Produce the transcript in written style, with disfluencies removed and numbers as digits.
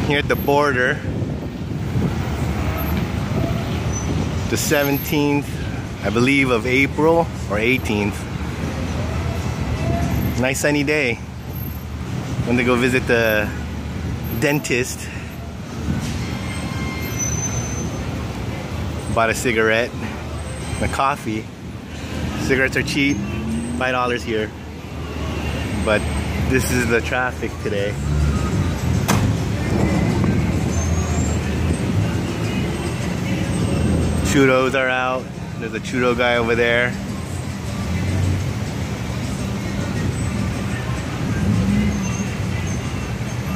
here at the border. The 17th, I believe, of April or 18th. Nice sunny day. Went to go visit the dentist. Bought a cigarette and a coffee. Cigarettes are cheap, $5 here. But this is the traffic today. Churros are out. There's a churro guy over there.